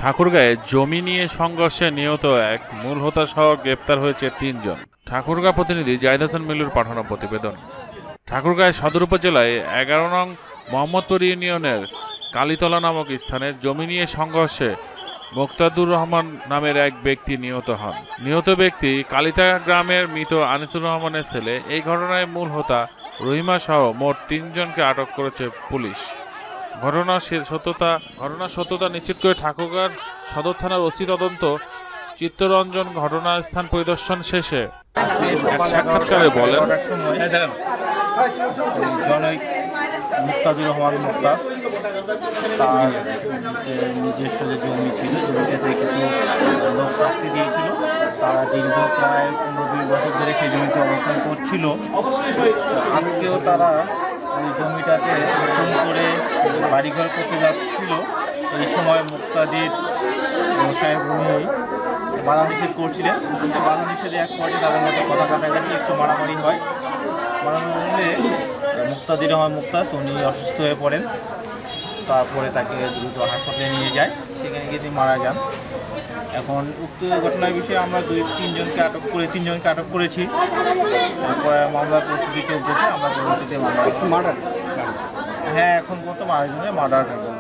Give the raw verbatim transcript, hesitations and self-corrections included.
ঠাকুরগাঁয়ে জমি নিয়ে সংঘর্ষে নিহত এক মূল হোতা সহ গ্রেপ্তার হয়েছে তিনজন। ঠাকুরগাঁ প্রতিনিধি জাহিদ হাসান মিলুর পাঠানো প্রতিবেদন। ঠাকুরগাঁয় সদর উপজেলায় এগারো নং মোহাম্মদপুর ইউনিয়নের কালীতলা নামক স্থানে জমি নিয়ে সংঘর্ষে মোক্তাদুর রহমান নামের এক ব্যক্তি নিহত হন। নিহত ব্যক্তি কালিতা গ্রামের মৃত আনিসুর রহমানের ছেলে। এই ঘটনায় মূল হোতা রহিমা সহ মোট তিনজনকে আটক করেছে পুলিশ। ঘটনার সত্যতা ঘটনার সত্যতা নিশ্চিত করে ঠাকুরগাঁও সদর থানার ওসি তদন্ত চিত্তরঞ্জন ঘটনাস্থান পরিদর্শন শেষে এক সাক্ষাৎকারে বলেন, জনৈক মুক্তাদুর রহমান মুক্তাজ তার যে নিজস্ব যে জমি ছিল, জমিটাতে কিছু লোক প্রাপ্তি দিয়েছিল। তারা দীর্ঘ প্রায় পনেরো দুই বছর ধরে সেই জমিতে অবস্থান করছিল। আজকেও তারা ওই জমিটাতে নতুন করে বাড়িঘর করতে যাচ্ছিল। এই সময় মুক্তাদির সাহেব উনি বাধা নিষেধ করছিলেন, কিন্তু বাধা নিষেধে এক পর্যায়ে তাদের মধ্যে কথা কাটাকাটি একটু মারামারি হয়। মারামারি মুক্তাদির রহমান মুক্তাজ উনি অসুস্থ হয়ে পড়েন। তারপরে তাকে দ্রুত হাসপাতালে নিয়ে যায়, সেখানে গিয়ে তিনি মারা যান। এখন উক্ত ঘটনার বিষয়ে আমরা দুই তিনজনকে আটক করে তিনজনকে আটক করেছি। তারপরে মামলার প্রস্তুতি চলতেছে। আমরা পরবর্তীতে মামলা, হ্যাঁ এখন পর্যন্ত আরেকজনের মার্ডার